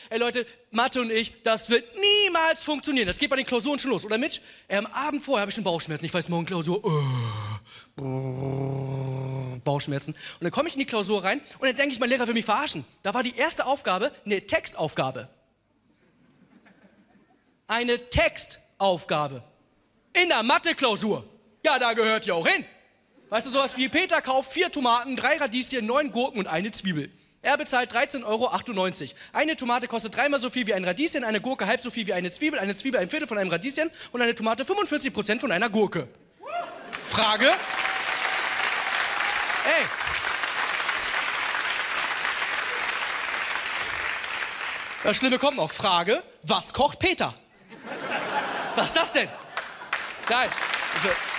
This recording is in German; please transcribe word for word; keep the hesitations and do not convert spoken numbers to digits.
ey Leute, Mathe und ich, das wird niemals funktionieren. Das geht bei den Klausuren schon los. Oder Mitch? Äh, am Abend vorher habe ich schon Bauchschmerzen. Ich weiß, morgen Klausur. Oh, Bauchschmerzen. Und dann komme ich in die Klausur rein und dann denke ich, mein Lehrer will mich verarschen. Da war die erste Aufgabe eine Textaufgabe. Eine Textaufgabe. In der Mathe-Klausur. Ja, da gehört ihr auch hin. Weißt du, sowas wie Peter kauft vier Tomaten, drei Radieschen, neun Gurken und eine Zwiebel. Er bezahlt dreizehn Euro achtundneunzig. Eine Tomate kostet dreimal so viel wie ein Radieschen, eine Gurke halb so viel wie eine Zwiebel, eine Zwiebel ein Viertel von einem Radieschen und eine Tomate fünfundvierzig Prozent von einer Gurke. Frage? Ey. Das Schlimme kommt noch. Frage, was kocht Peter? Was ist das denn? Nein. Also